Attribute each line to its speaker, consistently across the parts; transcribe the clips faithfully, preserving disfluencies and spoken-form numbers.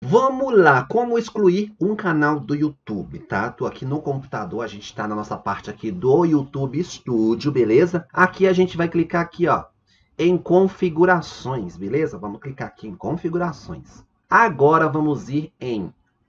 Speaker 1: Vamos lá, como excluir um canal do YouTube, tá? Tô aqui no computador, a gente tá na nossa parte aqui do YouTube Studio, beleza? Aqui a gente vai clicar aqui, ó, em configurações, beleza? Vamos clicar aqui em configurações. Agora vamos ir em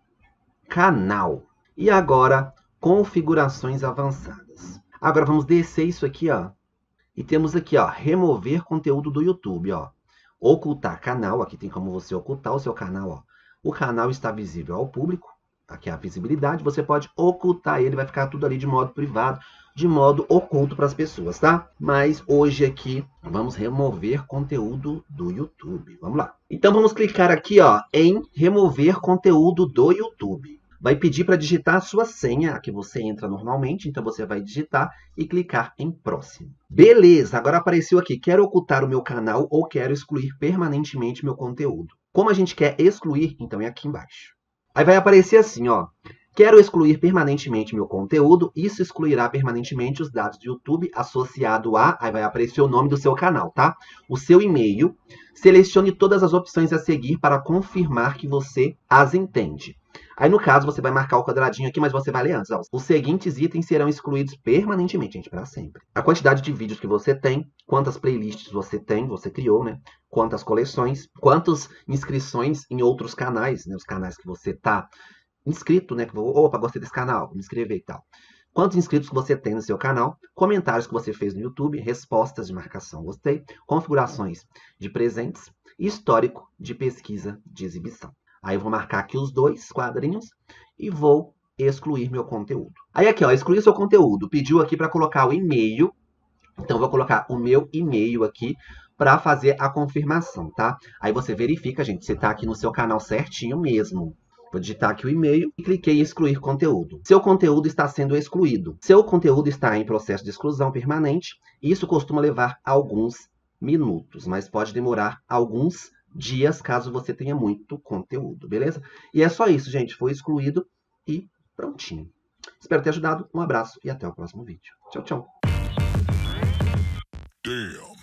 Speaker 1: canal. E agora, configurações avançadas. Agora vamos descer isso aqui, ó. E temos aqui, ó, remover conteúdo do YouTube, ó. Ocultar canal, aqui tem como você ocultar o seu canal, ó. O canal está visível ao público, aqui é a visibilidade, você pode ocultar ele, vai ficar tudo ali de modo privado, de modo oculto para as pessoas, tá? Mas hoje aqui, vamos remover conteúdo do YouTube, vamos lá. Então vamos clicar aqui, ó, em remover conteúdo do YouTube. Vai pedir para digitar a sua senha, a que você entra normalmente, então você vai digitar e clicar em próximo. Beleza, agora apareceu aqui, quero ocultar o meu canal ou quero excluir permanentemente meu conteúdo. Como a gente quer excluir, então é aqui embaixo. Aí vai aparecer assim, ó, quero excluir permanentemente meu conteúdo, isso excluirá permanentemente os dados do YouTube associado a, aí vai aparecer o nome do seu canal, tá? O seu e-mail, selecione todas as opções a seguir para confirmar que você as entende. Aí, no caso, você vai marcar o quadradinho aqui, mas você vai ler antes. Ó. Os seguintes itens serão excluídos permanentemente, gente, para sempre. A quantidade de vídeos que você tem, quantas playlists você tem, você criou, né? Quantas coleções, quantas inscrições em outros canais, né? Os canais que você tá inscrito, né? Opa, gostei desse canal, vou me inscrever e tal. Quantos inscritos que você tem no seu canal, comentários que você fez no YouTube, respostas de marcação, gostei, configurações de presentes e histórico de pesquisa de exibição. Aí eu vou marcar aqui os dois quadrinhos e vou excluir meu conteúdo. Aí aqui, ó, excluir seu conteúdo. Pediu aqui para colocar o e-mail. Então, eu vou colocar o meu e-mail aqui para fazer a confirmação, tá? Aí você verifica, gente, se tá aqui no seu canal certinho mesmo. Vou digitar aqui o e-mail e cliquei em excluir conteúdo. Seu conteúdo está sendo excluído. Seu conteúdo está em processo de exclusão permanente. Isso costuma levar alguns minutos, mas pode demorar alguns dias, caso você tenha muito conteúdo, beleza? E é só isso, gente. Foi excluído e prontinho. Espero ter ajudado. Um abraço e até o próximo vídeo. Tchau, tchau. Damn.